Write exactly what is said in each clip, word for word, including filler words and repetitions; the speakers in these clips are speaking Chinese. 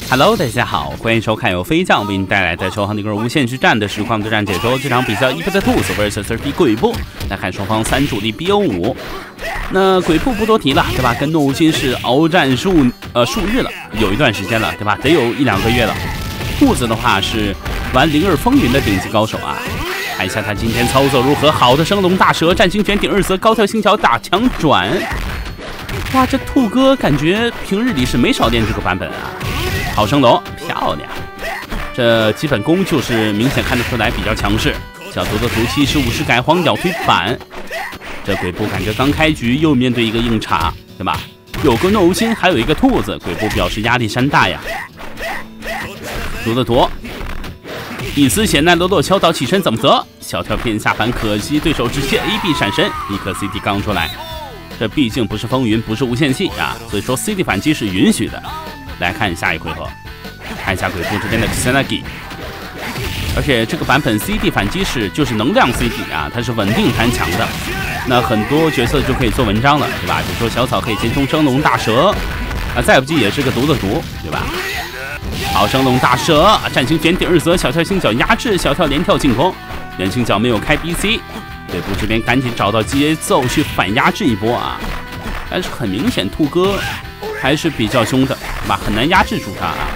Hello， 大家好，欢迎收看由飞将为您带来的首航的一个无限之战的实况对战解说。这场比赛一倍的兔子 versus 二 P 鬼步，来看双方三主力 B O 五。那鬼步不多提了，对吧？跟诺无心是鏖战数呃数日了，有一段时间了，对吧？得有一两个月了。兔子的话是玩零二风云的顶级高手啊。看一下他今天操作如何，好的升龙大蛇、战星卷顶二则、高跳星桥打墙转。哇，这兔哥感觉平日里是没少练这个版本啊。好升龙，漂亮！这基本功就是明显看得出来比较强势。小图的图七十五式改黄咬腿板，这鬼步感觉刚开局又面对一个硬茬，对吧？有个诺无心，还有一个兔子，鬼步表示压力山大呀。图的图，一丝血奈落落敲倒起身怎么择？小跳骗下盘，可惜对手直接 A B 闪身，一颗 C D 刚出来。这毕竟不是风云，不是无限系啊，所以说 C D 反击是允许的。来看下一回合，看一下鬼步这边的 Kusanagi， 而且这个版本 C D 反击是就是能量 C D 啊，它是稳定弹墙的，那很多角色就可以做文章了，对吧？比如说小草可以先冲升龙大蛇，啊，再不济也是个毒的毒，对吧？好，升龙大蛇，战星卷顶二则，小跳星角压制，小跳连跳进攻，远星角没有开 B C， 鬼步这边赶紧找到节奏去反压制一波啊，但是很明显兔哥还是比较凶的，对吧？很难压制住他啊。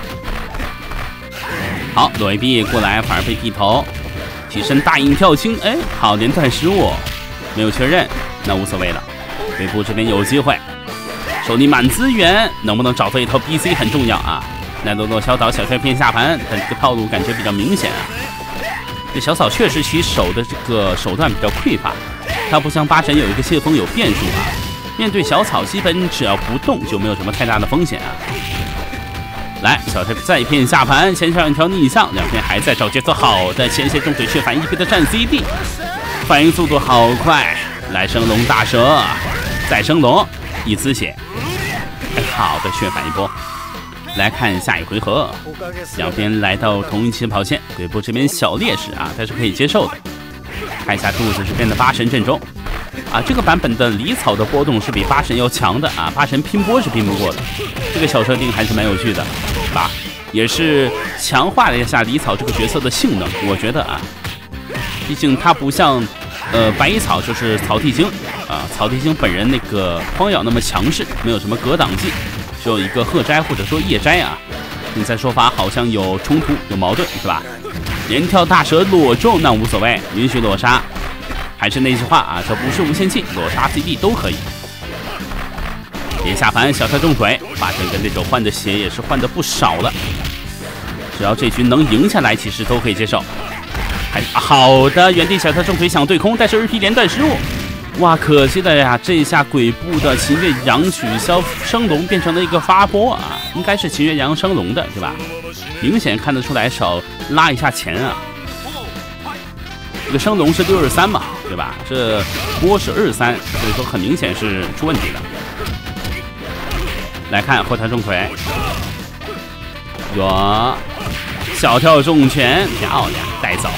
好，裸 A B 过来反而被剃头，起身大引跳轻，哎，好连段失误，没有确认，那无所谓了。鬼步这边有机会，手里满资源，能不能找到一套 B C 很重要啊。奈落落敲倒小跳偏下盘，但这个套路感觉比较明显啊。这小草确实其手的这个手段比较匮乏，他不像八神有一个谢风有变数啊。面对小草，基本只要不动就没有什么太大的风险啊。来，小跳再骗下盘，先上一条逆向，两边还在找节奏，好的前线重腿血反一倍的战 C D， 反应速度好快。来升龙大蛇，再升龙，一丝血，哎，好的血反一波。来看下一回合，两边来到同一起跑线，鬼步这边小劣势啊，但是可以接受的。看一下兔子这边的八神阵中。啊，这个版本的离草的波动是比八神要强的啊，八神拼波是拼不过的，这个小设定还是蛮有趣的，是吧？也是强化了一下离草这个角色的性能，我觉得啊，毕竟它不像呃白蚁草就是草地精啊，草地精本人那个荒咬那么强势，没有什么格挡技，只有一个鹤摘或者说夜摘啊，现在说法好像有冲突有矛盾，是吧？连跳大蛇裸中那无所谓，允许裸杀。还是那句话啊，这不是无限系，裸杀 C D 都可以。别下盘，小跳重腿，八神跟这手换的血也是换的不少了。只要这局能赢下来，其实都可以接受。还好的，原地小跳重腿想对空，但是二 P 连段失误。哇，可惜的呀，这一下鬼步的秦岳阳取消升龙变成了一个发波啊，应该是秦岳阳升龙的，对吧？明显看得出来少拉一下钱啊。这个升龙是六二三嘛，对吧？这波是二三，所以说很明显是出问题的。来看后跳重腿，有小跳重拳，漂亮，带走。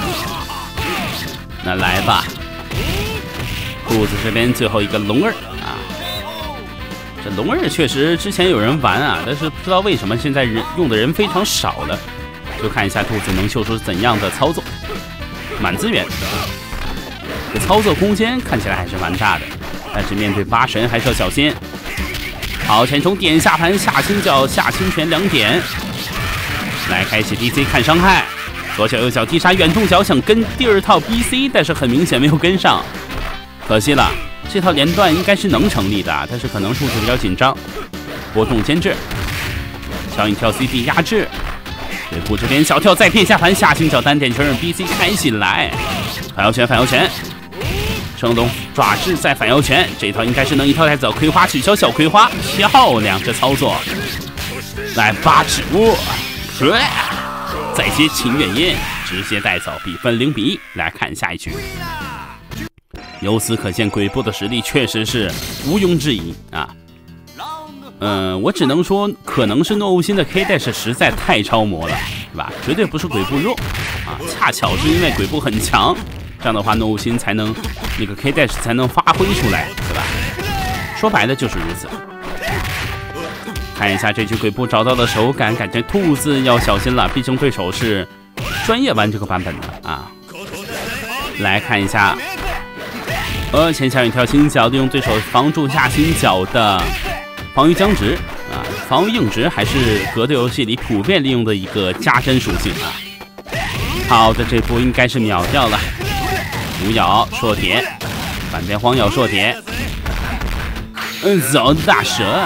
那来吧，兔子这边最后一个龙二啊，这龙二确实之前有人玩啊，但是不知道为什么现在人用的人非常少了，就看一下兔子能秀出怎样的操作。满资源，这操作空间看起来还是蛮大的，但是面对八神还是要小心。好，前冲点下盘，下清角下清拳两点，来开启 D C 看伤害，左脚右脚踢杀远重脚想跟第二套 B C， 但是很明显没有跟上，可惜了。这套连段应该是能成立的，但是可能兔子比较紧张，波动牵制，敲一跳 C D 压制。鬼步这边小跳再骗下盘，下清角单点确认 B C 开起来，反摇拳反摇拳，升龙爪制再反摇拳，这一套应该是能一套带走。葵花取消小葵花，漂亮这操作。来八指窝，再接秦月音，直接带走，比分零比一。来看下一局，由此可见鬼步的实力确实是毋庸置疑啊。嗯，我只能说，可能是诺无心的 K dash 实在太超模了，是吧？绝对不是鬼步弱啊，恰巧是因为鬼步很强，这样的话诺无心才能那个 K dash 才能发挥出来，对吧？说白了就是如此。 看一下这局鬼步找到的手感，感觉兔子要小心了，毕竟对手是专业玩这个版本的啊。来看一下，呃，前下远跳轻脚利用对手防住下倾角的防御僵直啊，防御硬直还是格斗游戏里普遍利用的一个加针属性啊。好的，这波应该是秒掉了。虎咬硕铁，反边荒咬硕铁，嗯，走大蛇。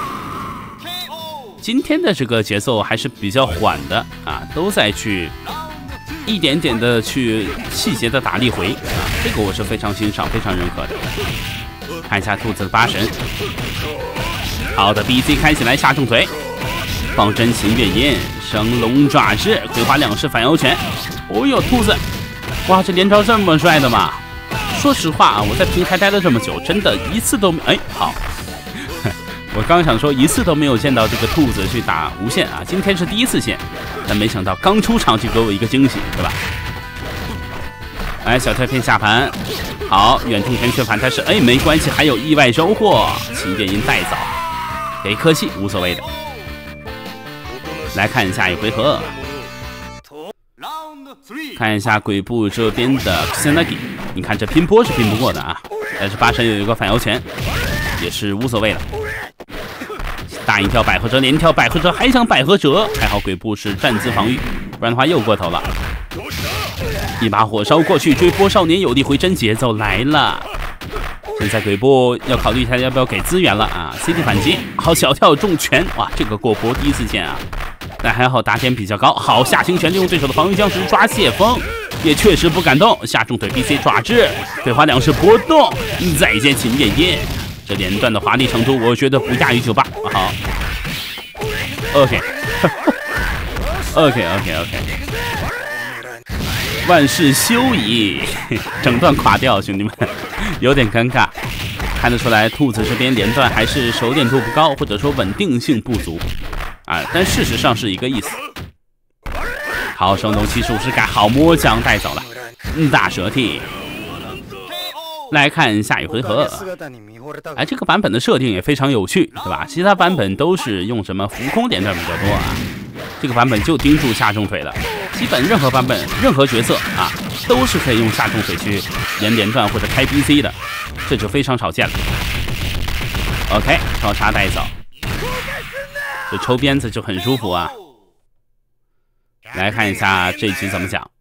今天的这个节奏还是比较缓的啊，都在去一点点的去细节的打力回啊，这个我是非常欣赏、非常认可的。看一下兔子的八神，好的 B C 开起来下重腿，放真秦月音，升龙爪式，葵花两式反摇拳。哦呦，兔子，哇，这连招这么帅的吗？说实话啊，我在平台待了这么久，真的一次都没哎好。我刚想说一次都没有见到这个兔子去打无限啊，今天是第一次见，但没想到刚出场就给我一个惊喜，对吧？哎，小跳片下盘，好，远程拳缺反，但是哎没关系，还有意外收获，秦月音带走，给颗气无所谓的。来看下一回合，看一下鬼步这边的 Kusanagi， 你看这拼波是拼不过的啊，但是八神有一个反摇拳，也是无所谓的。大一跳百合折，连跳百合折，还想百合折，还好鬼步是站姿防御，不然的话又过头了。一把火烧过去，追波少年有力回针，节奏来了。现在鬼步要考虑一下要不要给资源了啊 ！C D 反击，好小跳重拳，哇，这个过波第一次见啊，但还好打点比较高。好下行拳利用对手的防御僵直抓泄风，也确实不敢动，下重腿 B C 爪制，葵花两式波动，再见秦月音。这连段的华丽程度，我觉得不亚于九八。好 ，OK，OK OK OK OK， 万事休矣，整段垮掉，兄弟们，有点尴尬。看得出来，兔子这边连段还是熟练度不高，或者说稳定性不足啊，但事实上是一个意思。好，升龙七十五式改，好摸将带走了，嗯，大蛇踢。来看下一回合，哎，这个版本的设定也非常有趣，对吧？其他版本都是用什么浮空连段比较多啊，这个版本就盯住下重腿了。基本任何版本、任何角色啊，都是可以用下重腿去连连段或者开 B C 的，这就非常少见了。OK， 超叉带走，这抽鞭子就很舒服啊。来看一下这局怎么讲，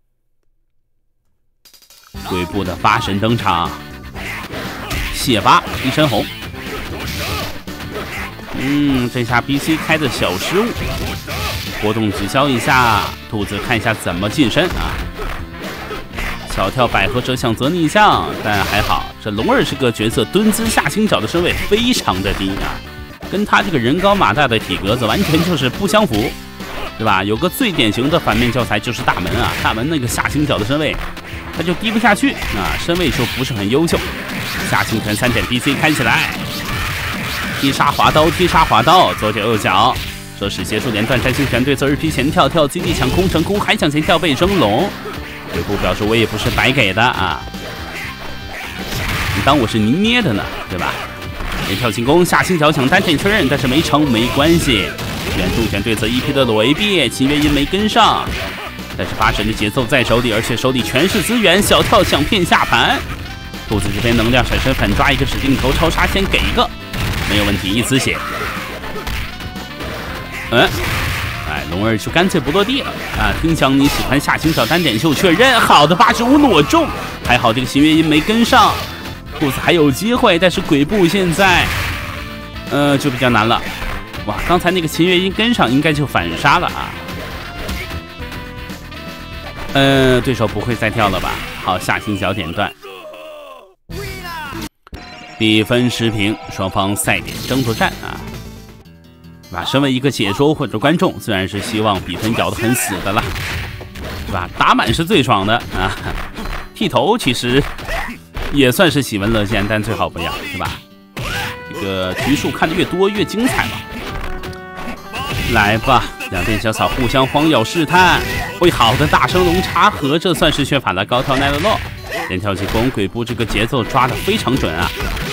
鬼步的八神登场。血八一身红，嗯，这下 B C 开的小失误，波动取消一下，兔子看一下怎么近身啊。小跳百合折想择逆向，但还好，这龙儿这个角色蹲姿下倾角的身位非常的低啊，跟他这个人高马大的体格子完全就是不相符，对吧？有个最典型的反面教材就是大门啊，大门那个下倾角的身位，他就低不下去啊，身位就不是很优秀。下倾拳三点 B C 开起来，踢杀滑刀，踢杀滑刀，左脚右脚，这是结束连段摘星拳对侧日劈前跳跳 Z D 抢空成功，还想前跳背升龙。鬼步表示我也不是白给的啊，你当我是泥捏的呢，对吧？连跳进攻，下倾角抢单点确认，但是没成，没关系。远重拳对侧一劈的裸 A B， 秦月音没跟上，但是八神的节奏在手里，而且手里全是资源，小跳想骗下盘。兔子这边能量闪身反抓一个指定头，超杀先给一个，没有问题，一丝血。嗯，哎，龙儿就干脆不落地了啊！听讲你喜欢下倾角单点秀，确认好的八十五裸中，还好这个秦月音没跟上，兔子还有机会，但是鬼步现在，呃，就比较难了。哇，刚才那个秦月音跟上，应该就反杀了啊。呃，对手不会再跳了吧？好，下倾角点断。比分持平，双方赛点争夺战啊！对吧？身为一个解说或者观众，自然是希望比分咬得很死的了，对吧？打满是最爽的啊！剃头其实也算是喜闻乐见，但最好不要，对吧？这个局数看得越多越精彩嘛。来吧，两边小草互相荒咬试探。喂，好的大升龙插合，这算是削反了高跳奈落落。连跳进攻，鬼步这个节奏抓得非常准啊！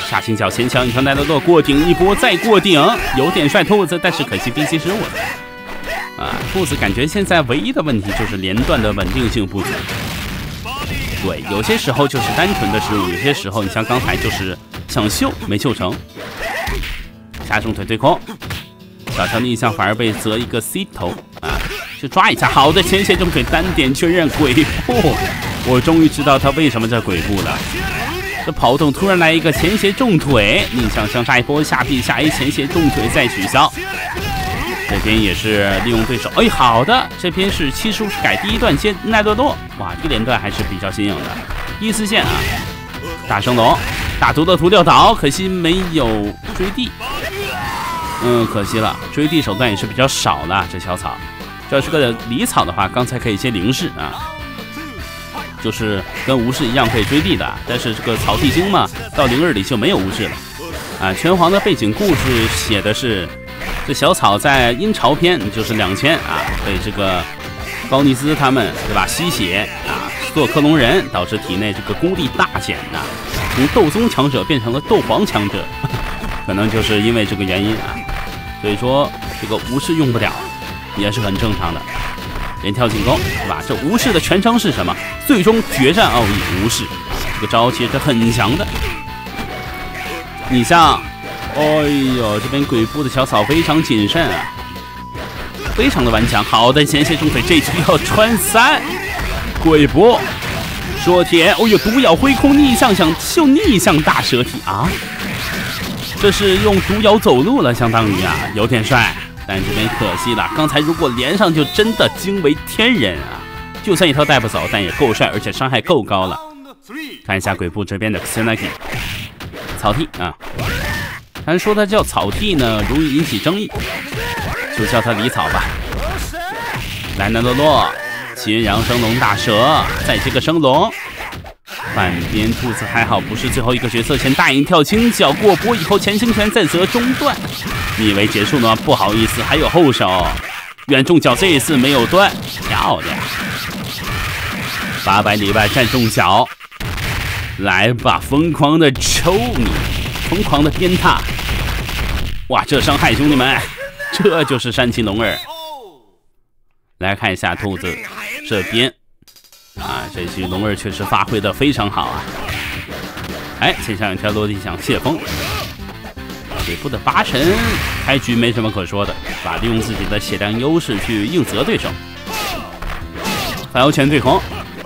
下行脚前桥，你看奈德洛过顶一波，再过顶，有点帅兔子，但是可惜 B C 失误了。啊，兔子感觉现在唯一的问题就是连段的稳定性不足。对，有些时候就是单纯的失误，有些时候你像刚才就是想秀没秀成。下重腿对空，小条逆向反而被择一个 C 头啊，去抓一下。好的前斜重腿单点确认鬼步，我终于知道他为什么叫鬼步了。这跑动突然来一个前斜重腿，逆向向杀一波下臂下 A 前斜重腿再取消。这边也是利用对手，哎，好的，这边是七叔改第一段接奈德洛，哇，这个连段还是比较新颖的。第四线啊，大升龙，大图的图掉倒，可惜没有追地，嗯，可惜了，追地手段也是比较少的。这小草，这要是个狸草的话，刚才可以接零式啊，就是跟无视一样可以追地的，但是这个草地精嘛，到零二里就没有无视了啊。拳皇的背景故事写的是。这小草在阴潮篇就是两千啊，被这个高尼斯他们对吧吸血啊，做克隆人，导致体内这个功力大减呐、啊，从斗宗强者变成了斗皇强者，呵呵可能就是因为这个原因啊。所以说这个无视用不了，也是很正常的。连跳进攻对吧？这无视的全称是什么？最终决战奥义无视，这个招其实很强的。你像。哎呦，这边鬼步的小草非常谨慎啊，非常的顽强。好的前斜重腿，这局要穿三，鬼步缩铁，哦呦，毒咬挥空逆向想秀逆向大蛇体啊，这是用毒咬走路了，相当于啊，有点帅，但这边可惜了，刚才如果连上就真的惊为天人啊，就算一条带不走，但也够帅，而且伤害够高了。看一下鬼步这边的 Xenaki 草地啊。咱说它叫草地呢，容易引起争议，就叫它狸草吧。来奈德洛，秦阳升龙大蛇，再接个升龙。半边兔子还好不是最后一个角色，前大影跳轻脚过波以后前行拳再择中断。你以为结束呢？不好意思，还有后手。远重脚这一次没有断，漂亮。八百里外站重脚，来吧，疯狂的抽你，疯狂的鞭挞。哇，这伤害兄弟们，这就是山崎龙二。来看一下兔子这边啊，这局龙二确实发挥的非常好啊。哎，前上一条落地响谢风，鬼步的八神开局没什么可说的，把利用自己的血量优势去硬择对手。反腰拳对空，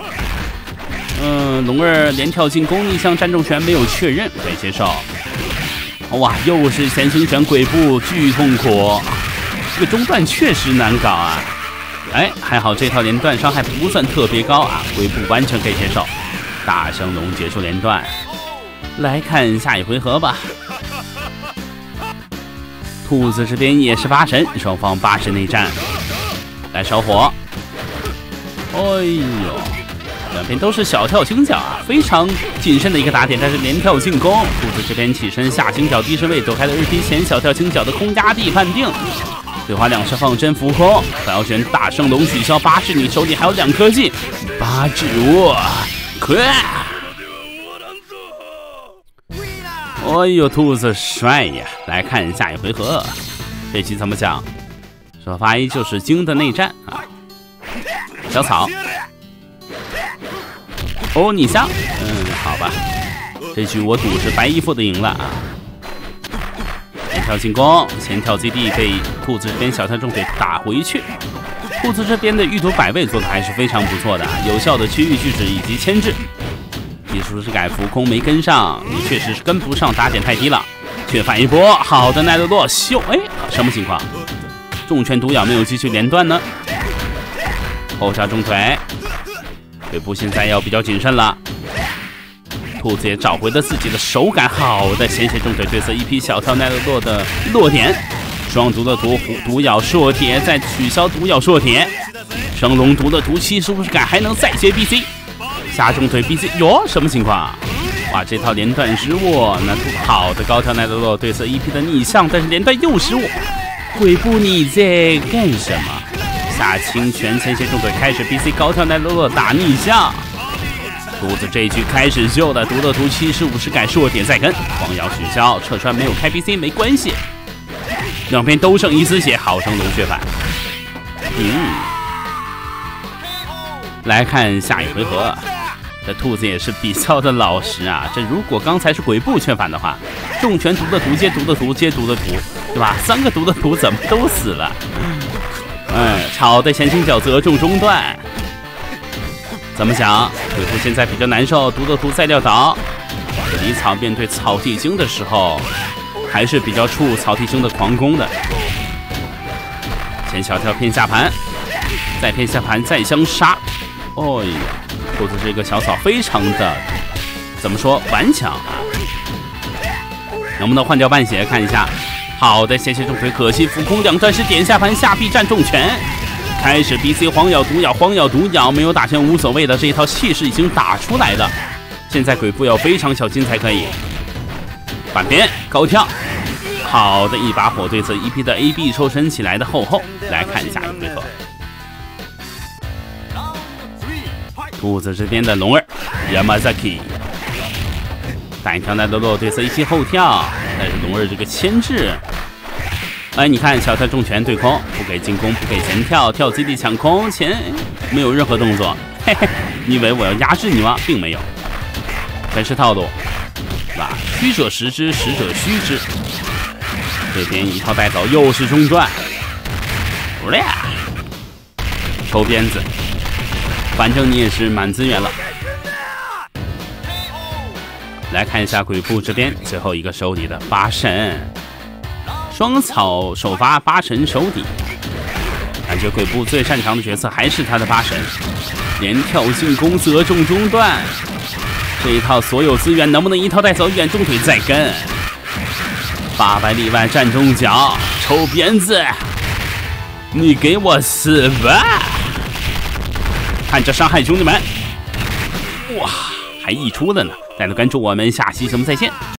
嗯，龙二连跳进攻逆向战重拳没有确认，可以接受。哇，又是前行拳鬼步，巨痛苦。这个中段确实难搞啊。哎，还好这套连段伤害不算特别高啊，鬼步完全可以接受。大升龙结束连段，来看下一回合吧。兔子这边也是八神，双方八神内战，来烧火。哎呦！两边都是小跳轻脚啊，非常谨慎的一个打点，但是连跳进攻。兔子这边起身下轻脚低身位，躲开了日踢前小跳轻脚的空压地判定。对花两式放针浮空，反腰拳大升龙取消八式，你手里还有两颗技，八指握，快！哎呦，兔子帅呀！来看下一回合，这期怎么讲？首发一就是精的内战啊，小草。哦，你像，嗯，好吧，这局我赌是白衣服的赢了啊。前跳进攻，前跳 Z D 被兔子这边小跳重腿打回去。兔子这边的预图摆位做的还是非常不错的，有效的区域拒止以及牵制。技术是改浮空没跟上，你确实是跟不上，打点太低了。却反一波，好的奈德洛秀，哎，什么情况？重拳毒咬没有继续连段呢？后插重腿。鬼步现在要比较谨慎了，兔子也找回了自己的手感，好的前斜重腿对策一匹小跳奈德洛的落点，双毒的毒毒咬硕铁，再取消毒咬硕铁，升龙毒的毒气是不是感还能再接 B C？ 下重腿 B C 哟，什么情况？哇，这套连段失误，那好的高跳奈德洛对策一匹的逆向，但是连段又失误，鬼步你在干什么？下轻拳前斜重腿开始 B C 高跳奈德洛打逆向， 兔子这一局开始秀的，独特图七十五十改弱点在跟，黄瑶取消，撤穿没有开 B C 没关系，两边都剩一丝血，好生龙血反。嗯，来看下一回合，这兔子也是比较的老实啊。这如果刚才是鬼步劝反的话，重拳独特图接独特图接独特图，对吧？三个独特图怎么都死了？哎，草的前倾角责中中断。怎么想？鬼步现在比较难受，独特图再撂倒。李草面对草地精的时候，还是比较怵草地精的狂攻的。先小跳偏下盘，再偏下盘，再相杀。哦呀，兔子这个小草非常的怎么说顽强啊？能不能换掉半血看一下？好的，先血重锤，可惜浮空两段式点下盘下臂战重拳。开始 B C 黄咬毒咬，黄咬毒咬，没有打拳无所谓的，这一套气势已经打出来了。现在鬼步要非常小心才可以。反边高跳，好的一把火对侧一 P 的 A B 抽身起来的后后，来看下一回合。兔子这边的龙儿 Yamazaki， 大一条奶洛洛对侧一 P 后跳，但是龙儿这个牵制。哎，你看小跳重拳对空，不给进攻，不给前跳，跳基地抢空，前没有任何动作。嘿嘿，你以为我要压制你吗？并没有，全是套路，是吧？虚者实之，实者虚之。这边一套带走，又是中断，抽鞭子，反正你也是满资源了。来看一下鬼步这边最后一个手底的八神。双草首发八神手底，感觉鬼步最擅长的角色还是他的八神，连跳进攻责中中断，这一套所有资源能不能一套带走？远中腿再跟，八百里外站中脚，抽鞭子，你给我死吧！看着伤害，兄弟们，哇，还溢出了呢！大家关注我们，下期节目再见。